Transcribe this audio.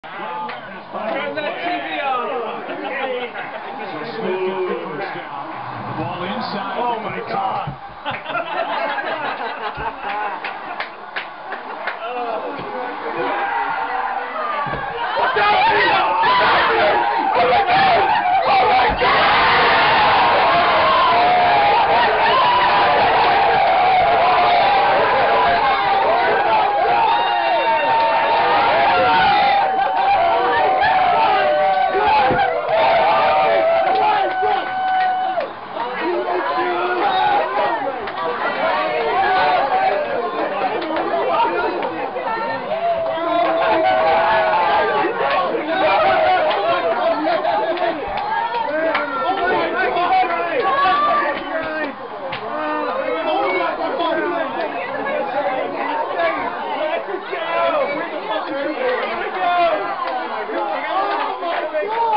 Turn that TV on. So Smith gets the first down. The ball inside. Oh my God.